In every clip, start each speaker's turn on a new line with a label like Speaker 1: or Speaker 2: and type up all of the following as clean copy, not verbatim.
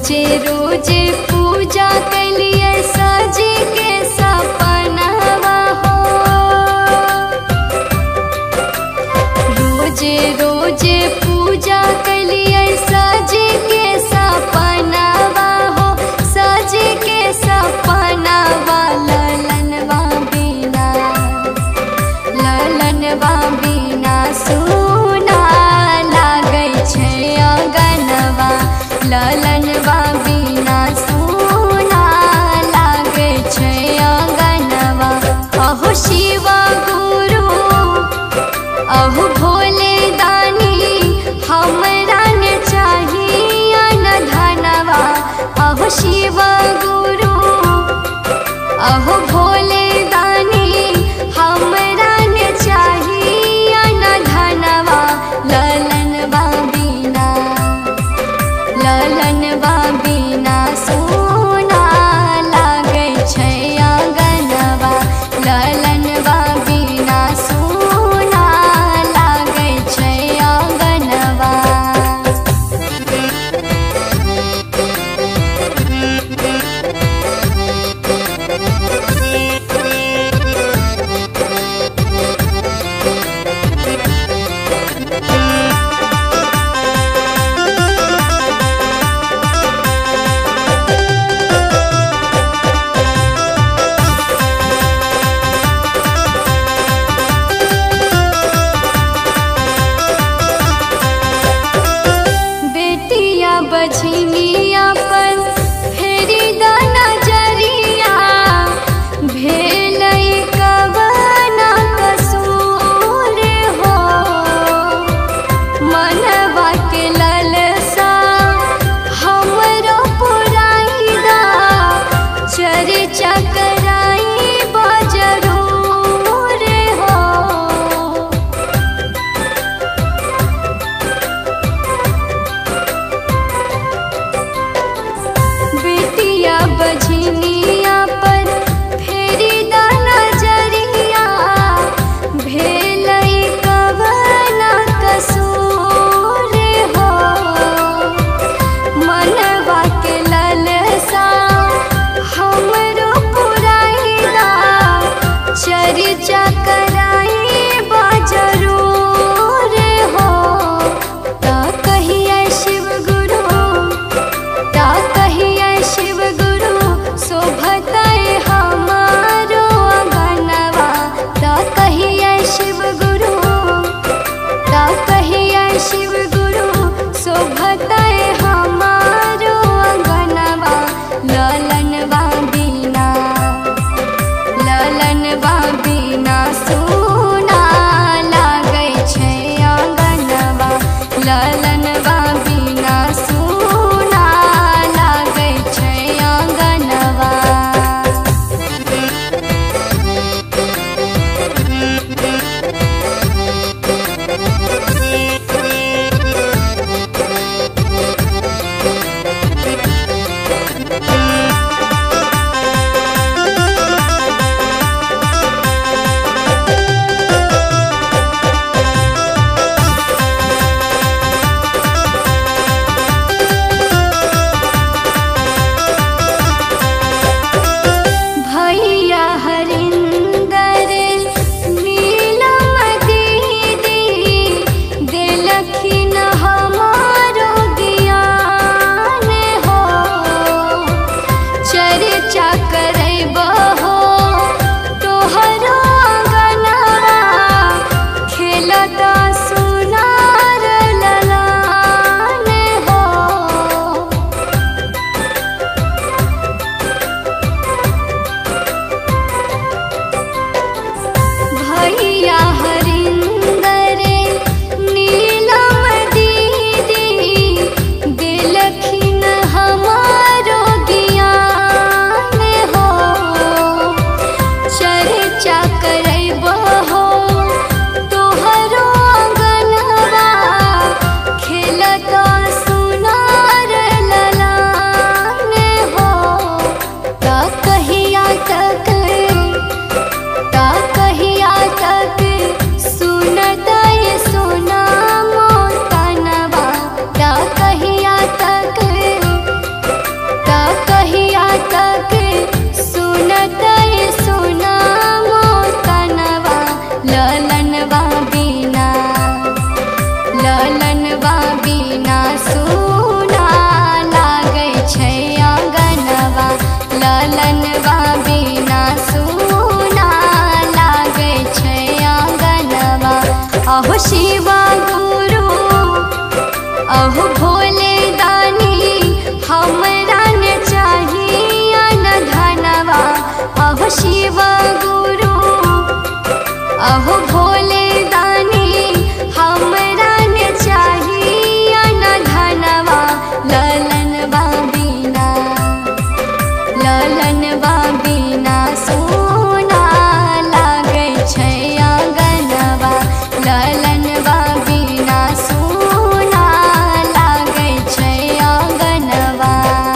Speaker 1: रोजे रोजे पूजा कलिए सजी के सपनवा हो। रोजे रोजे पूजा कलिए सजी के सपनवा हो। सजी के सपनवा ललनवा बिना सुना लागै छै अगनवा। ललनवा बिना सुना लागै छै अगनवा। अहो शिव गुरु अहो भोले दानी हमरा ने चाहिए न धनवा। अहो शिव गुरु अहो भोले दानी हमरा ने चाहिए न धनवा। ललनवा बिना सोना लागै छै अगनवा। ललनवा बिना सोना लागै छै अगनवा। बझनिया पर फेरी द नजरिया। भेलै कवना कसूर हो। मनवा के ललसा हमरो पुराई दा। चर्चा कराई जरूर हो। बझनिया पर फेरी द नजरिया। भेलै कवना कसूर हो। मनवा के ललसा हमरो पुराई दा। चर्चा कराई जरूर हो। ता कहिए शिव गुरु ता कहिए शिव गुरु शोभतै हमारो अगनवा। ता कहिए शिव गुरु ता कहिए शिव गुरु शोभतै हमारो अगनवा। ललनवा बिना सोना लागै छै अगनवा। ललनवा बिना सोना लागै छै अगनवा। भैया हरिंदर नीलम ललनवा बिना सुना लागे छै आंगनवा ललनवा बिना सुना लागे छै आंगनवा। अहो शिवा गुरु अहो भोले दानी हमरा ने चाहिए न धनवा। अहो शिवा गुरु अहो भोले दानी हमरा ने चाहिए न धनवा ललनवा बिना सोना लागे छै आंगनवा ललनवा बिना सोना लागे छै आंगनवा।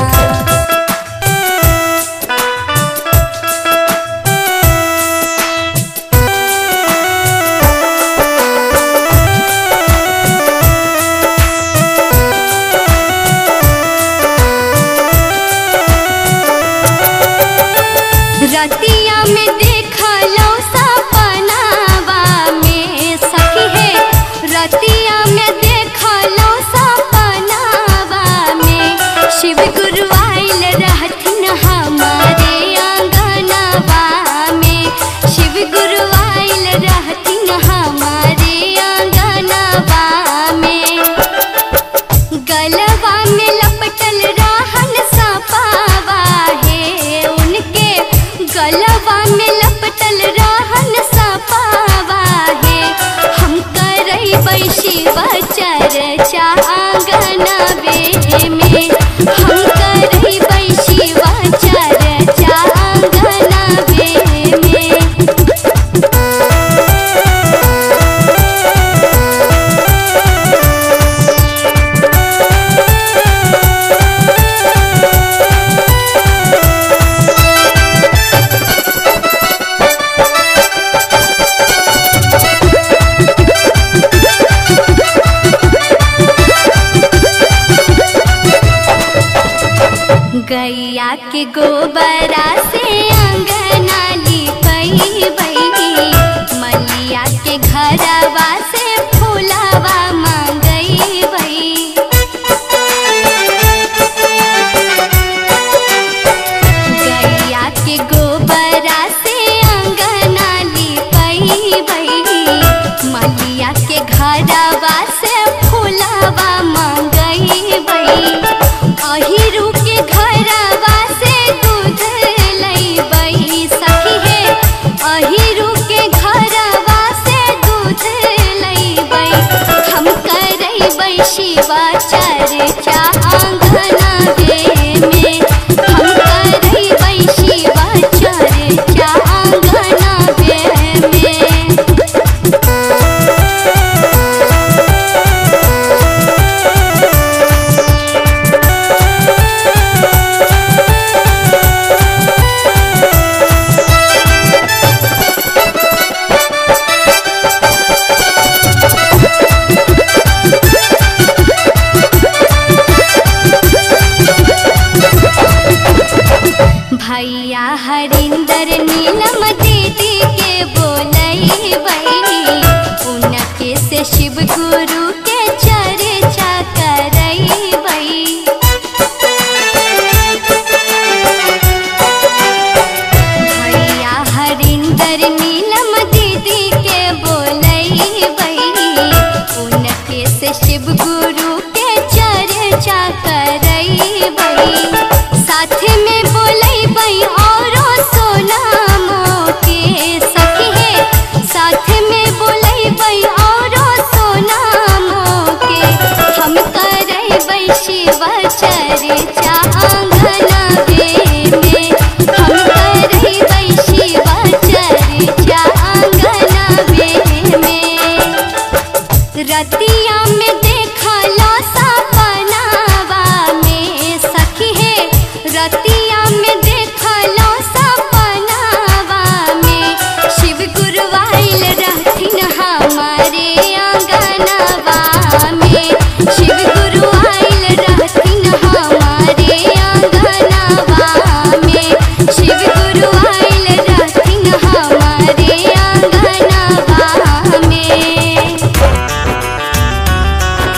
Speaker 1: रतिया में देखलो सपनावा में सखी है रतिया में देखलो सपनावा में शिव गुरु आइल रहथिन हमारे आंगनवा में शिव गुरु आइल रहथिन हमारे आंगनवा में। गलवा में लपटल रहन सपावा है उनके गलवा में लपटल रहन सपावा है। हम करबै शिव चर्चा आंगनवे में हम करबै शिव चर्चा आंगनवे में। गैया के गोबरा से अंगना लिपैबै मलिया के घरवा से फूलवा मांगैबै। गैया के गोबरा से अंगना लिपैबै मलिया के घरवा से फूलवा मांगैबै। अहिरू के घरवा से दूध लैबै सखी है अहिरू के घरवा से दूध लैबै। हम करबै शिव चर्चा आंगनवे में हम करबै शिव चर्चा आंगनवे में। भैया हरिंदर नीलम दीदी के बोलैबै उनके से शिव गुरु के चर्चा करैबै। भैया हरिंदर नीलम दीदी के बोलैबै उनके से शिव गुरु के चर्चा करैबै। साथ में बोलैबै औरो सोनामो के सखी है साथ में बोलैबै औरो सोनामो के। हम करबै शिव चर्चा आंगनवे में हम करबै शिव चर्चा आंगनवे में। रतिया में देखलो सपनावा में सखी है रतिया में देखलो सपनावा में शिव गुरु आइल रहथिन हमारे आंगनवा में शिव गुरु आइल रहथिन हमारे आंगनवा में शिव गुरु आइल रहथिन हमारे आंगनवा में।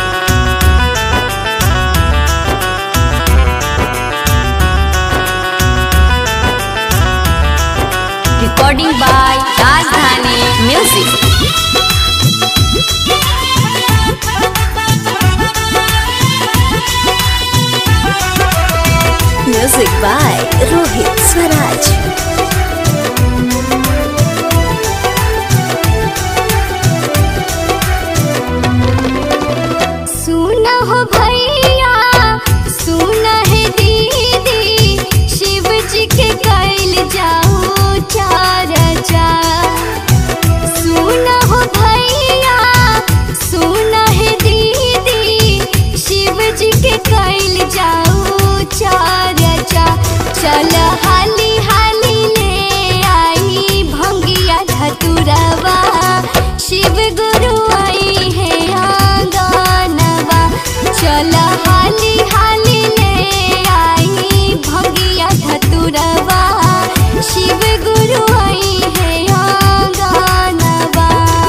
Speaker 2: Music by Rohit Swaraj.
Speaker 1: सुना हो भैया, सुना है दीदी, शिव जी के कैल जाओ चर्चा। सुना हो भैया, सुना है दीदी, शिव जी के कैल जाओ चर्चा। चल हाली हाली ले आई भंगिया धतुरवा, शिव गुरु आई है आंगनवा। चल हाली हाली ले आई भंगिया धतुरवा, शिव गुरु आई है आंगनवा।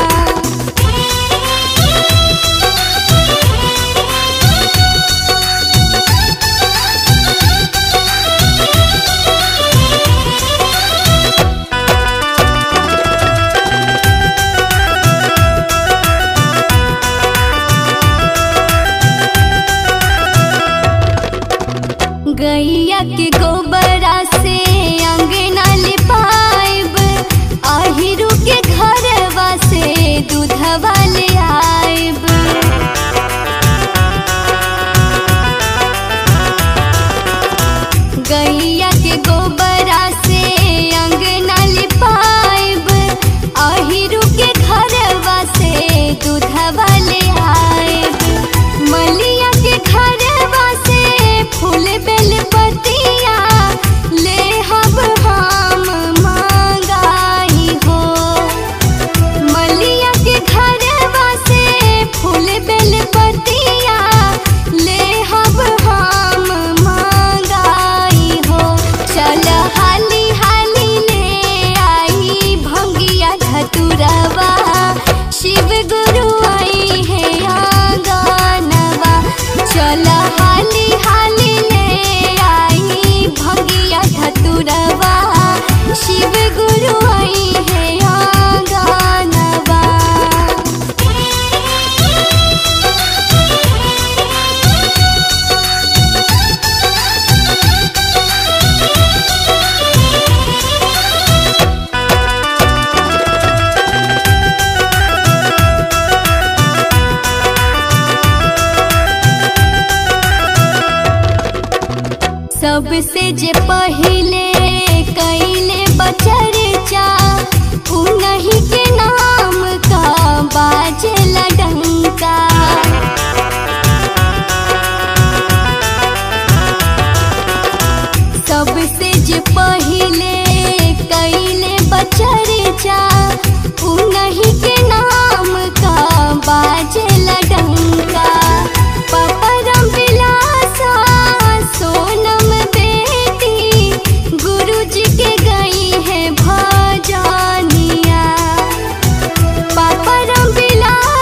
Speaker 1: गैया के गोबरा से अंगना लिपाइब, आहिरू के घरवा से दूधवा ले आइब। गैया के गोबरा से अंगना लिपाइब, आहिरू के घरवा से दूधवा ले आइब। मलिया के घरवा से फूल बेल पतिया ले हब हम मांगाई हो। मलिया के घरवा से फूल बेल पतिया ले हब हम मांगाई हो। चल हाली हाली ले आई भंगिया धतुरवा, शिव गुरु आई है आंगनवा। चल हाली हाली ले आई भंगिया धतुरवा, शिव गुरु आई है आंगनवा। सबसे जे पहिले कैले बचर्चा, उन्हीं के नाम का बाजेला डंका। सबसे जे पहिले कैले बचर्चा, उन्हीं के नाम का बाजेला डंका। परम विलासा सोनम बेटी, गुरु जी के गई है भजनिया। परम विलासा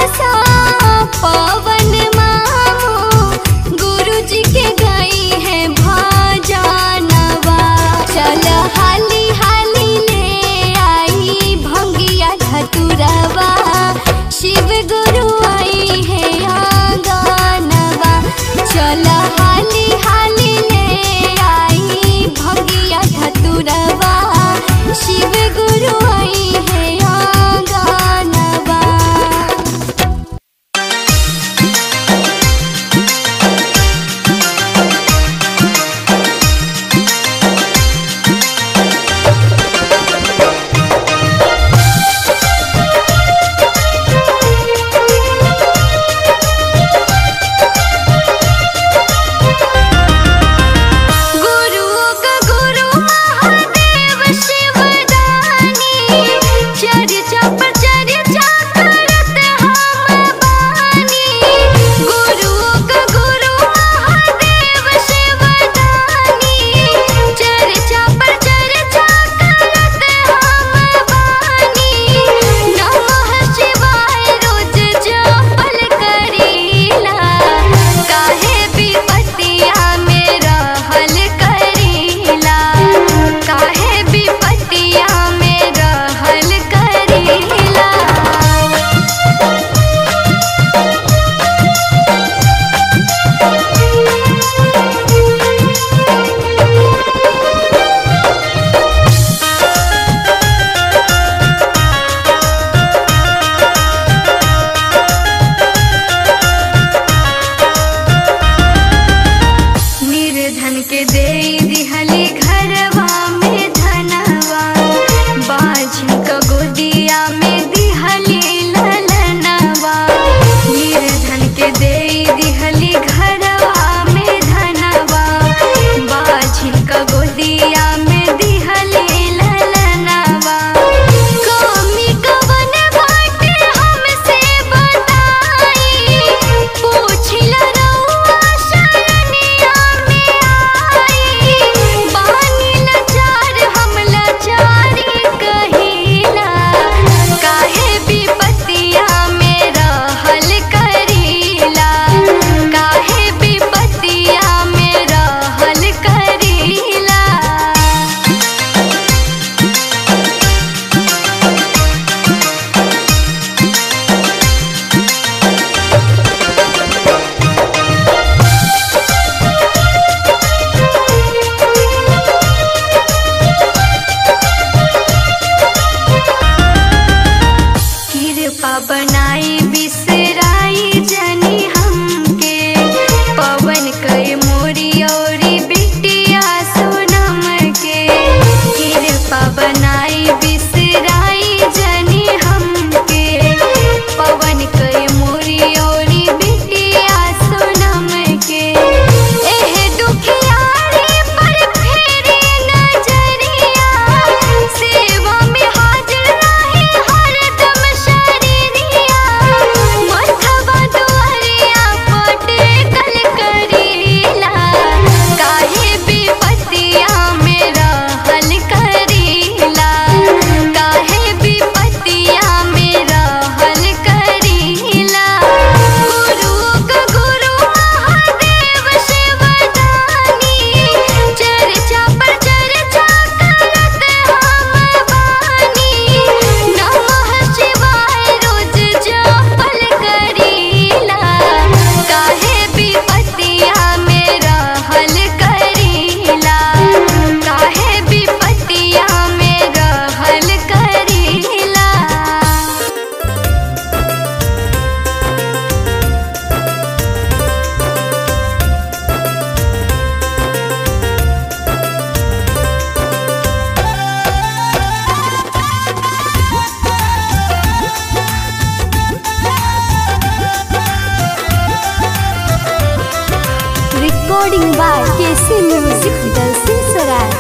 Speaker 1: recording by KC music Dalsinghsarai.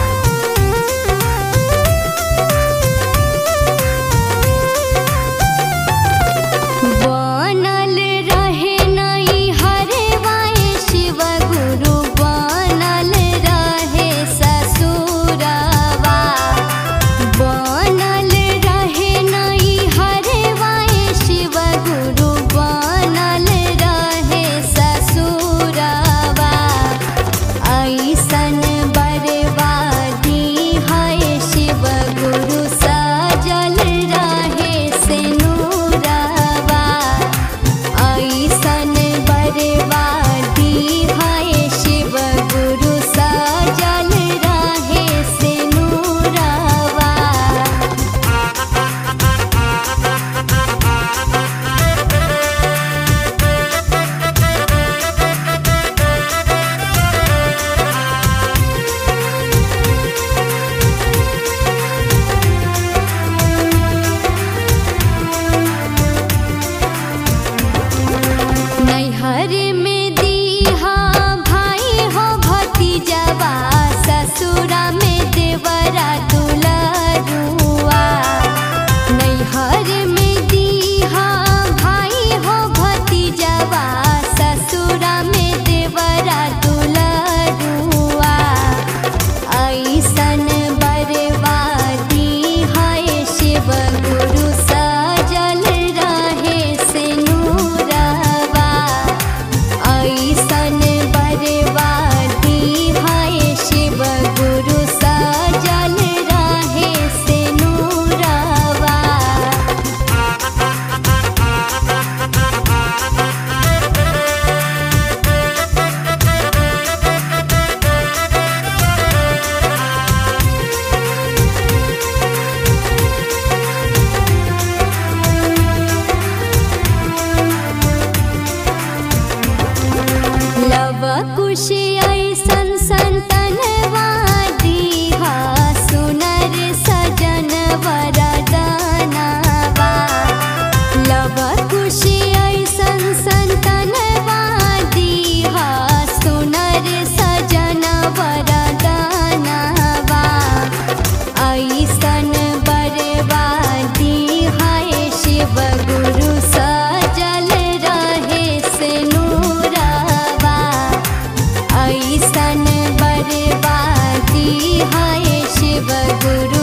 Speaker 1: बर्बादी है शिव गुरु।